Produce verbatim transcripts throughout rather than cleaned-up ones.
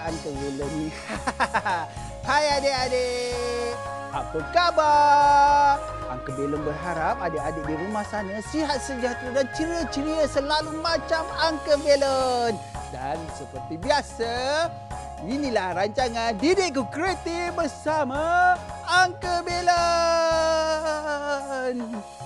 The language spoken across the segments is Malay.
pula Uncle Belon ni. Hai adik-adik. Apa khabar? Uncle Belon berharap adik-adik di rumah sana sihat sejahtera dan ceria-ceria selalu macam Uncle Belon. Dan seperti biasa, inilah rancangan Didikku Kreatif bersama Uncle Belon.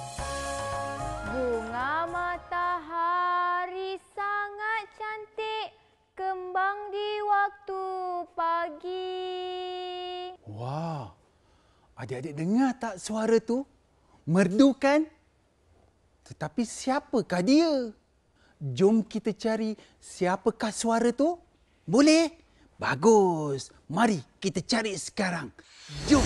Bunga matahari sangat cantik, kembang di waktu pagi. Wah, adik-adik dengar tak suara tu? Merdu kan? Tetapi siapakah dia? Jom kita cari siapakah suara tu? Boleh? Bagus. Mari kita cari sekarang. Jom.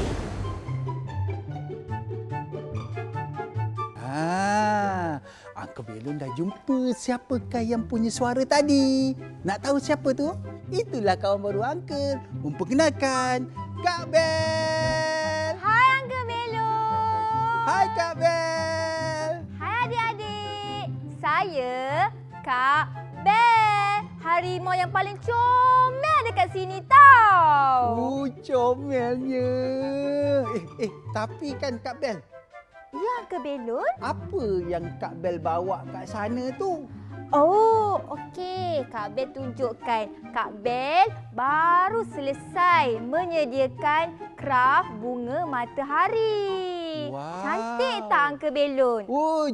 Ah, Uncle Belon dah jumpa siapakah yang punya suara tadi. Nak tahu siapa tu? Itulah kawan baru Uncle. Memperkenalkan Kak Bel. Hai Uncle Belon. Hai Kak Bel. Hai adik-adik. Saya Kak Bel. Harimau yang paling comel dekat sini tau. Oh, comelnya. Eh, eh, tapi kan Kak Bel, Ya Uncle Belon. apa yang Kak Bel bawa kat sana tu? Oh, okey. Kak Bel tunjukkan. Kak Bel baru selesai menyediakan kraft bunga matahari. Wow. Cantik tak Uncle Belon? Oh,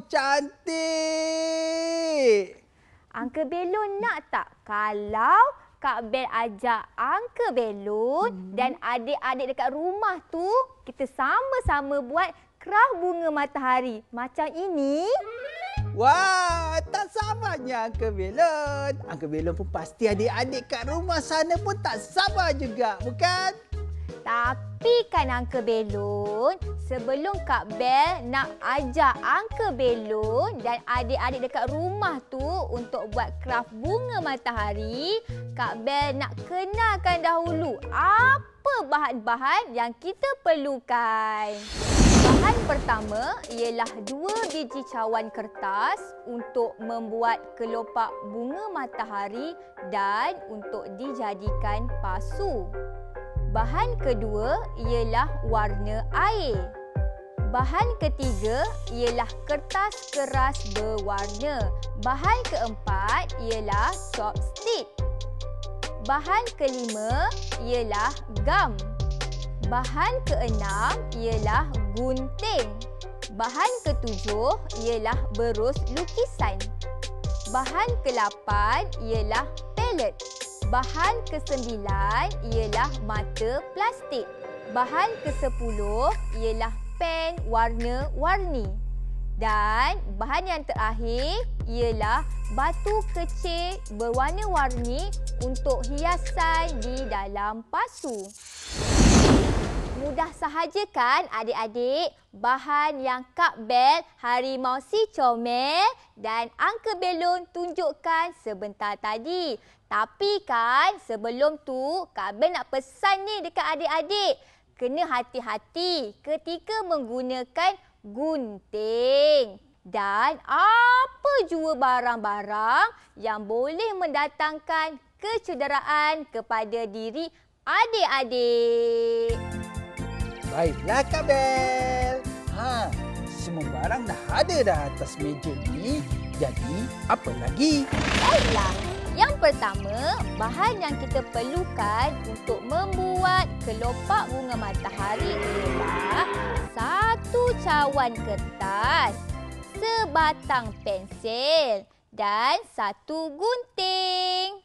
cantik. Uncle Belon nak tak kalau Kak Bel ajak Uncle Belon hmm. dan adik-adik dekat rumah tu kita sama-sama buat kraft bunga matahari macam ini? Wah, tak sabarnya Uncle Belon. Uncle Belon pun pasti adik-adik kat rumah sana pun tak sabar juga, bukan? Tapi kan Uncle Belon, sebelum Kak Bel nak ajak Uncle Belon dan adik-adik dekat rumah tu untuk buat kraft bunga matahari, Kak Bel nak kenalkan dahulu apa bahan-bahan yang kita perlukan. Bahan pertama ialah dua biji cawan kertas untuk membuat kelopak bunga matahari dan untuk dijadikan pasu. Bahan kedua ialah warna air. Bahan ketiga ialah kertas keras berwarna. Bahan keempat ialah chopstick. Bahan kelima ialah gam. Bahan keenam ialah gunting. Bahan ketujuh ialah berus lukisan. Bahan kelapan ialah palet. Bahan kesembilan ialah mata plastik. Bahan kesepuluh ialah pen warna-warni. Dan bahan yang terakhir ialah batu kecil berwarna-warni untuk hiasan di dalam pasu. Mudah sahaja kan adik-adik bahan yang Kak Bel, Harimau Si Comel dan Uncle Belon tunjukkan sebentar tadi. Tapi kan sebelum tu Kak Bel nak pesan ni dekat adik-adik. Kena hati-hati ketika menggunakan gunting. Dan apa jua barang-barang yang boleh mendatangkan kecederaan kepada diri adik-adik. Baiklah Kak Bel. Ha, semua barang dah ada dah atas meja ni. Jadi, apa lagi? Baiklah. Yang pertama, bahan yang kita perlukan untuk membuat kelopak bunga matahari ialah satu cawan kertas, sebatang pensil dan satu gunting.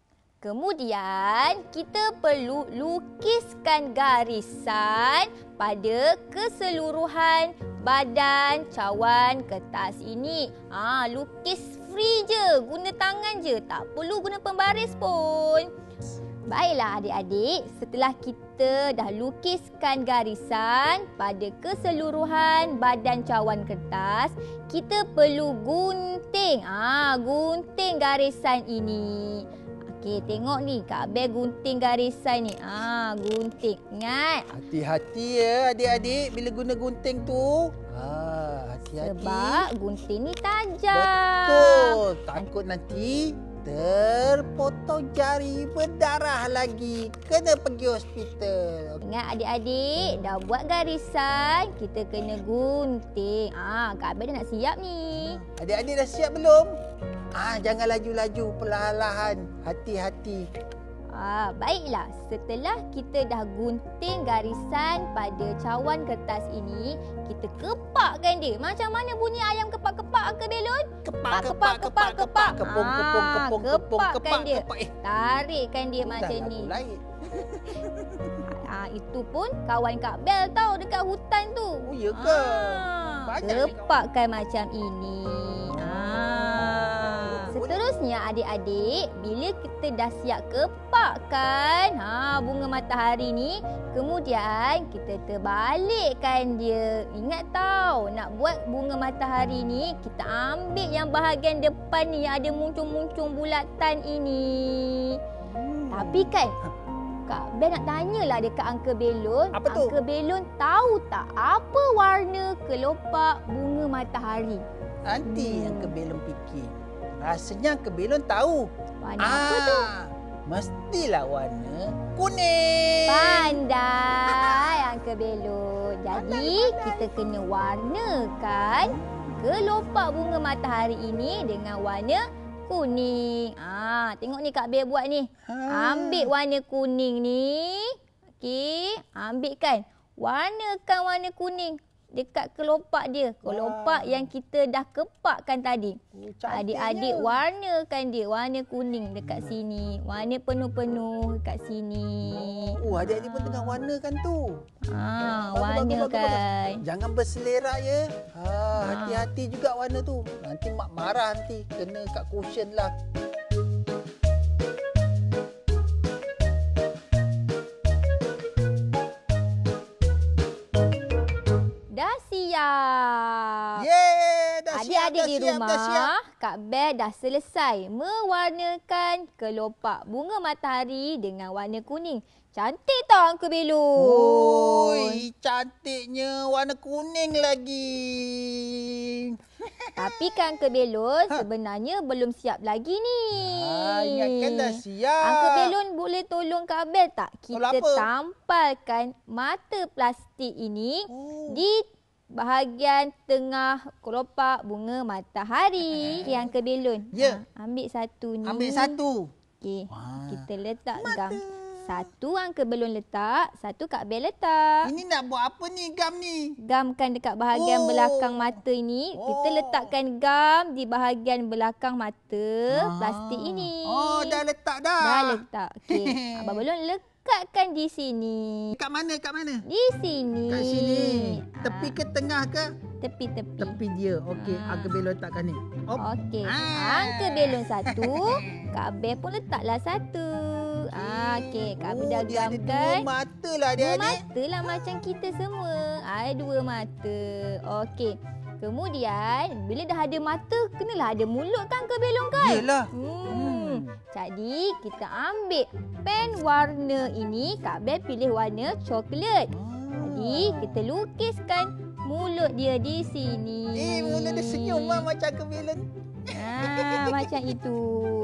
Kemudian, kita perlu lukiskan garisan pada keseluruhan badan cawan kertas ini. Ah, lukis free je, guna tangan je, tak perlu guna pembaris pun. Baiklah adik-adik, setelah kita dah lukiskan garisan pada keseluruhan badan cawan kertas, kita perlu gunting. Ah, gunting garisan ini. Okey, tengok ni Kak Bel gunting garisan ni. Ah, gunting. Ingat. Hati-hati ya adik-adik bila guna gunting tu. Ah, hati-hati. Sebab gunting ni tajam. Betul. Takut nanti terpotong jari, berdarah lagi. Kena pergi hospital. Ingat adik-adik, dah buat garisan, kita kena gunting. Ah, Kak Abel dah nak siap ni. Adik-adik dah siap belum? Ah, jangan laju-laju, perlahan-lahan. Hati-hati. Ah, baiklah, setelah kita dah gunting garisan pada cawan kertas ini, kita kepakkan dia. Macam mana bunyi ayam kepak-kepak ke belon? Kepak, kepak, kepak, kepak. Kepung, kepung, Ah, kepung, kepung, kepakkan kepak, dia. kepak. Eh, Tarikkan dia dah macam lagu ni. lain. Ah, itu pun kawan Kak Bel tau dekat hutan tu. Oh, ya ke? Ah, Banyak ni kepakkan macam ini. Ah. Seterusnya adik-adik, bila kita dah siap kepakkan ha, bunga matahari ni, kemudian kita terbalikkan dia. Ingat tau, nak buat bunga matahari ni, kita ambil yang bahagian depan ni yang ada muncung-muncung bulatan ini. Hmm. Tapi kan, Kak Ben nak tanyalah dekat Uncle Belon. Apa tu? Uncle Belon tahu tak apa warna kelopak bunga matahari? Nanti Hmm. yang kebelon fikir. Rasanya kebelon tahu. Warna apa tu? Mestilah warna kuning. Pandai Uncle Belon. Jadi kita kena warnakan kelopak bunga matahari ini dengan warna kuning. Ah, tengok ni Kak Bel buat ni. Ha. Ambil warna kuning ni. Okey, ambil kan. Warnakan warna kuning dekat kelopak dia. Kelopak Wah. yang kita dah kepakkan tadi. Oh, cantiknya. Adik-adik warnakan dia warna kuning dekat sini. Warna penuh-penuh dekat sini. Oh, adik-adik pun tengah warnakan tu. Ah, Bagus, bagus, bagus, warnakan. Jangan berselerak ya. Ha, Ha. hati-hati juga warna tu. Nanti mak marah nanti. Kena kat cushion lah. Dah siap. Yeay, dah siap, Adik-adik dah di siap, dah siap. rumah, Kak Bel dah selesai mewarnakan kelopak bunga matahari dengan warna kuning. Cantik tak Uncle Belon? Oi, cantiknya warna kuning lagi. Tapi kan Uncle Belon Ha. sebenarnya belum siap lagi ni. Ah, ingatkan dah siap. Uncle Belon boleh tolong Kak Bel tak? Tolong Kita apa? tampalkan mata plastik ini Oh. di bahagian tengah kelopak bunga matahari. Okey Uncle Belon. Ya. Ha, ambil satu ni. Ambil satu. Okey. Wah. Kita letak Mata. gam. Satu Uncle Belon letak, satu Kak Bel letak. Ini nak buat apa ni gam ni? Gamkan dekat bahagian Oh. belakang mata ini. Kita Oh. letakkan gam di bahagian belakang mata Ah. plastik ini. Oh, dah letak dah. Dah letak. Okey. Abang Belon lekatkan di sini. Kat mana, kat mana? Di sini. Kat sini. Ah, Tepi ke tengah ke? Tepi-tepi. Tepi dia. Okey, Ah. Uncle Bel letakkan ni. Op. Okey. Ah. Uncle Belon satu. Kak Bel pun letaklah satu. Ah, okey. Kak Bel Oh, dah dia ada dua gamkan. mata lah Dua adik-adik. mata lah macam kita semua. Ada dua mata. Okey. Kemudian, bila dah ada mata, kenalah ada mulut kan Uncle Belon kan? Yelah. Hmm. Hmm. Jadi, kita ambil pen warna ini. Kak Bel pilih warna coklat. Jadi, kita lukiskan mulut dia di sini. Eh, mula dia senyum lah macam Uncle Belon. Ah, macam itu.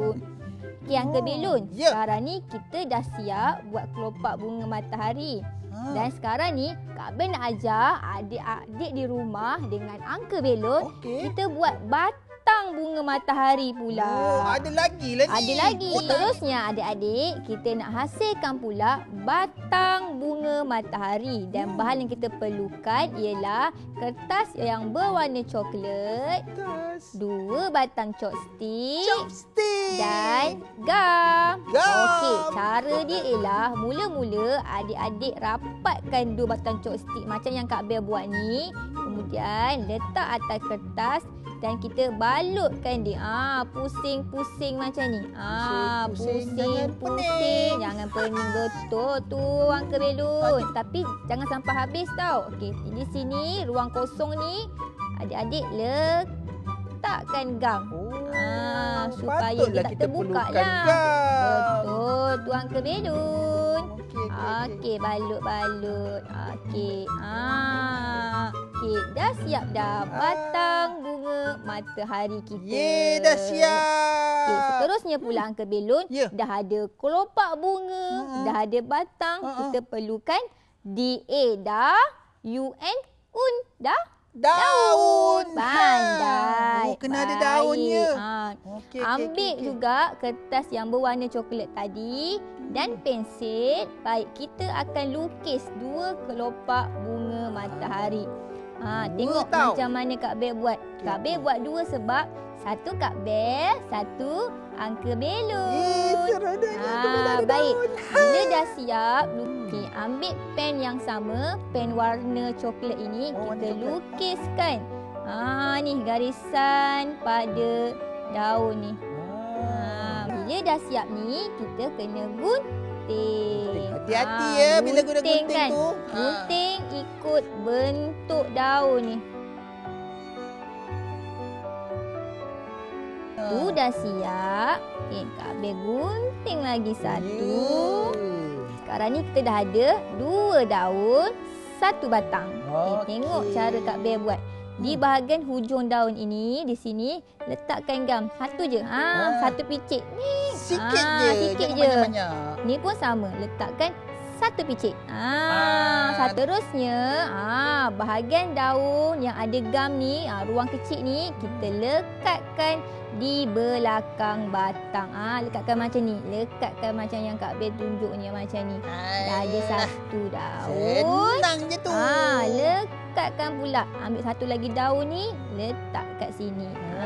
Okey, Uncle Oh, Belon. ya. Sekarang ni kita dah siap buat kelopak bunga matahari. Ha. Dan sekarang ni, Kak Bel nak ajar adik-adik di rumah dengan Uncle Belon. Okey. Kita buat batang bunga matahari pula. Oh, ada lagi lah ni. Ada lagi. Oh, tak- Terusnya adik-adik, kita nak hasilkan pula batang bunga matahari. Dan bahan yang kita perlukan ialah kertas yang berwarna coklat, Kertas. dua batang chopstick Chopstick. dan gam. Gam. Okey, cara dia ialah mula-mula adik-adik rapatkan dua batang chopstick macam yang Kak Bel buat ni. Kemudian letak atas kertas dan kita balutkan dia. Ah, pusing-pusing macam ni. Ah, Pusing-pusing, pusing, jangan pusing. pening. Jangan pening betul tu Uncle Belon. Tapi jangan sampai habis tau. Okey, di sini ruang kosong ni adik-adik letakkan gam. Oh. Ah, supaya Patutlah dia tak kita terbuka perlukan lah. gam. Betul, tuan kebelun. Okey, okey, okey. Okey, balut-balut. Okey. Ah. Okey, dah siap dah batang bunga matahari kita. Ye, dah siap. Okey, seterusnya pula Uncle Belun, Ya. dah ada kelopak bunga, Mm-mm. dah ada batang, Uh-uh. kita perlukan D A dah, U N un dah. Daun. Pandai. Ha. Oh, kena ada Baik. daunnya. Ha. Okey, okey, Ambil okey, okey. juga kertas yang berwarna coklat tadi dan pensil. Baik, kita akan lukis dua kelopak bunga matahari. Ha, Dua tengok tau. macam mana Kak Bel buat. Kak Bel buat dua sebab satu Kak Bel, satu Uncle Belun. Eh, seronoknya. Ah, Kena ada baik. daun. Bila dah siap, lukis. Ambil pen yang sama, pen warna coklat ini, Oh, warna kita coklat. lukiskan. Ah, ni garisan pada daun ni. Ah. Ah, bila dah siap ni, kita kena gunting. Hati-hati Ah, ya bila guna gunting kan? tu. Gunting ikut bentuk daun ni. Ha. Tu dah siap. Okay, Kak Bel gunting lagi satu. Ya. Sekarang ni kita dah ada dua daun, satu batang. Okay, Okey. tengok cara Kak Bel buat. Di bahagian hujung daun ini, di sini, letakkan gam. Satu je. Ha, Ah. satu picit. Ni. Sikit Ah, je. sikit Jangan je. banyak-banyak. Ni pun sama. Letakkan satu picit. Ah. Ah, seterusnya, ah, bahagian daun yang ada gam ni, ah, ruang kecil ni, kita lekatkan di belakang batang. Ah, lekatkan macam ni. Lekatkan macam yang Kak Bel tunjuk ni, macam ni. Dah ada Alah, satu daun. senang je tu. Ah, lekatkan pula. Ambil satu lagi daun ni, letak kat sini.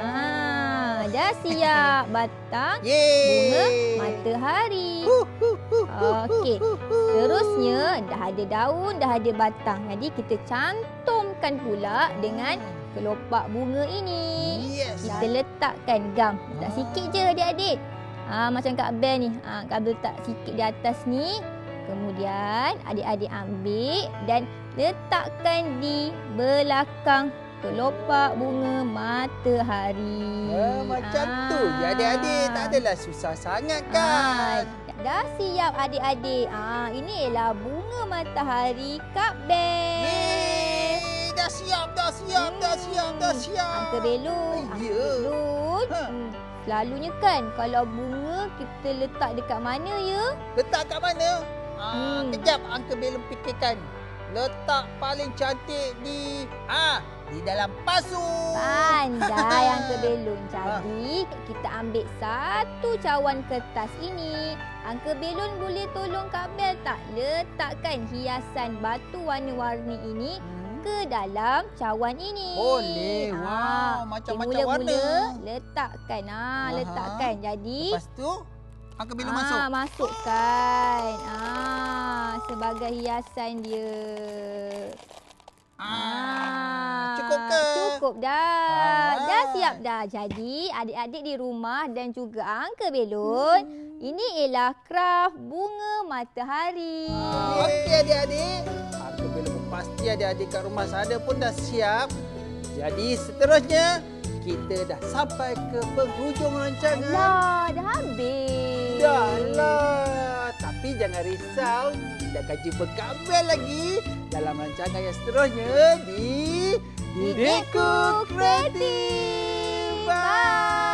Ah, dah siap batang Yeay. bunga matahari. Huh, huh, huh, huh, Okey. huh, huh. Terusnya dah ada daun, dah ada batang. Jadi kita cantumkan pula dengan kelopak bunga ini. Yes. Kita letakkan gam. Letak Ah. sikit je adik-adik. Ha, macam Kak Bel ni. Ha, Kak Bel letak sikit di atas ni. Kemudian adik-adik ambil dan letakkan di belakang kelopak bunga matahari. Ah, macam tu je adik-adik. Tak adalah susah sangat kan. Ah, dah siap adik-adik. Ah, ini ialah bunga matahari Kak Bel. Yeay. Dah siap, dah siap, dah siap, dah siap. Uncle Belun. Eh, Uncle ya. Belun. Ha. Hmm. Selalunya kan kalau bunga kita letak dekat mana ya? Letak kat mana? Ah, Hmm. Kejap Uncle Belum fikirkan. Letak paling cantik di ah di dalam pasu. Pandai Uncle Belun. Ha. Jadi kita ambil satu cawan kertas ini. Uncle Belun boleh tolong Kak Bel tak? Letakkan hiasan batu warna-warni ini Hmm. ke dalam cawan ini. Boleh. Ah, Wow, macam-macam mula-mula warna. letakkan. Ah, Aha. letakkan. Jadi Lepas tu Uncle Belum ah, masuk. masukkan. Ah, sebagai hiasan dia. Ah, cukup ke? Cukup dah. Alright. Dah siap dah. Jadi adik-adik di rumah dan juga Uncle Belun, Hmm. ini ialah kraft bunga matahari. Ah, Okey adik-adik. Uncle Belum pasti adik-adik kat rumah sana pun dah siap. Jadi seterusnya kita dah sampai ke penghujung rancangan. Dah, dah habis. Dah lah. Tapi jangan risau. Kita akan jumpa Kak Bel lagi dalam rancangan yang seterusnya di Didikku Kreatif. Bye.